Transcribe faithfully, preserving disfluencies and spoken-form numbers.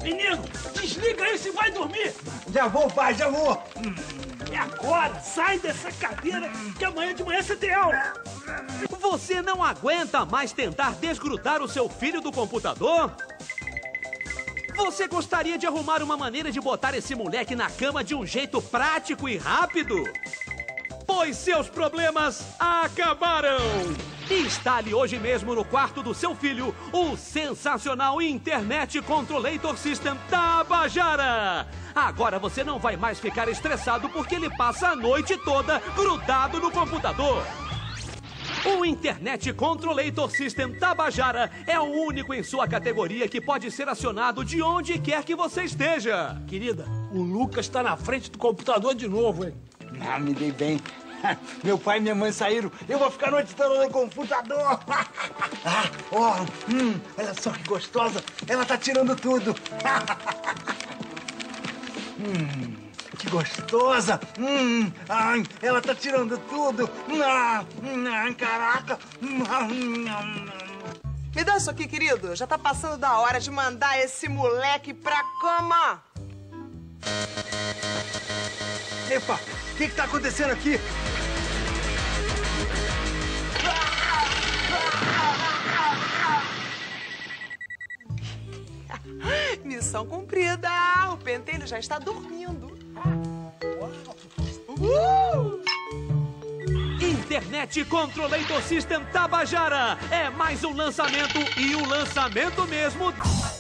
Menino, desliga isso e vai dormir. Já vou, pai, já vou. Hum, é agora, sai dessa cadeira que amanhã de manhã você tem aula. Você não aguenta mais tentar desgrudar o seu filho do computador? Você gostaria de arrumar uma maneira de botar esse moleque na cama de um jeito prático e rápido? Pois seus problemas acabaram! Instale hoje mesmo no quarto do seu filho o sensacional Internet Controllator System Tabajara! Agora você não vai mais ficar estressado porque ele passa a noite toda grudado no computador. O Internet Controllator System Tabajara é o único em sua categoria que pode ser acionado de onde quer que você esteja. Querida, o Lucas está na frente do computador de novo, hein? Ah, me dei bem. Meu pai e minha mãe saíram. Eu vou ficar a noite toda no computador. Ah, ó, hum, olha só que gostosa. Ela tá tirando tudo. hum, que gostosa. Hum, ai, ela tá tirando tudo. Ah, hum, caraca. Me dá isso aqui, querido. Já tá passando da hora de mandar esse moleque pra cama. Epa, o que que tá acontecendo aqui? Missão cumprida. O pentelho já está dormindo. Uh! Internet Controllator System Tabajara é mais um lançamento e um lançamento mesmo.